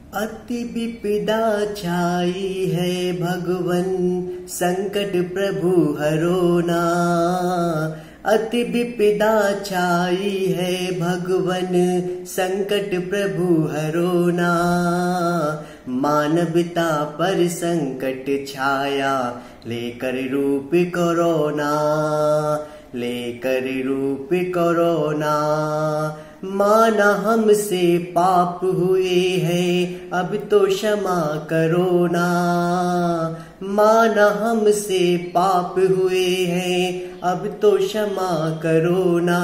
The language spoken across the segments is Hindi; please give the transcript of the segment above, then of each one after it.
अति विपदा छाई है भगवन, संकट प्रभु हरो ना। अति विपदा छाई है भगवन, संकट प्रभु हरो ना। मानवता पर संकट छाया, लेकर रूप कोरोना, लेकर रूप कोरोना। माना हमसे पाप हुए हैं, अब तो क्षमा करो ना। माना हमसे पाप हुए हैं, अब तो क्षमा करो ना।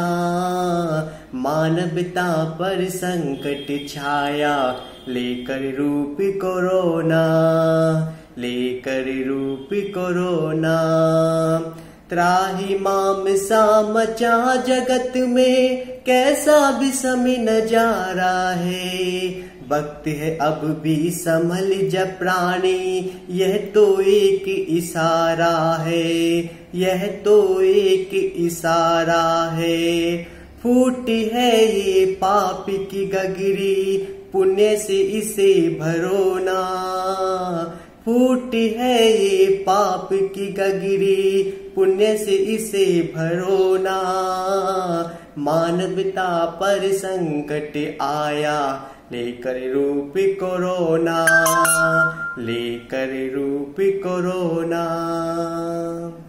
मानवता पर संकट छाया, लेकर रूप कोरोना, लेकर रूप कोरोना। त्राहि माम सा मचा जगत में, कैसा विषम नजारा है। वक्त है अब भी संभल जा प्राणी, यह तो एक इशारा है, यह तो एक इशारा है। फूटी है ये पाप की गगरी, पुण्य से इसे भरो ना। फूटी है ये पाप की गगरी, पुण्य से इसे भरो ना। मानवता पर संकट आया, लेकर रूप कोरोना, लेकर रूप कोरोना।